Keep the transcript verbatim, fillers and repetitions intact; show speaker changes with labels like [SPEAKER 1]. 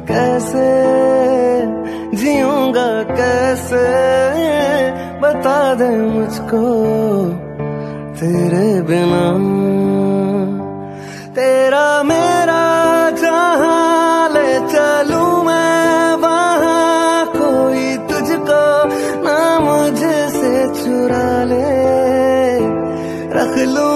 [SPEAKER 1] कैसे जीऊंगा कैसे, बता दे मुझको तेरे बिना। तेरा मेरा जहां ले चलूं मैं वहां, कोई तुझको ना मुझसे चुरा ले, रख लूं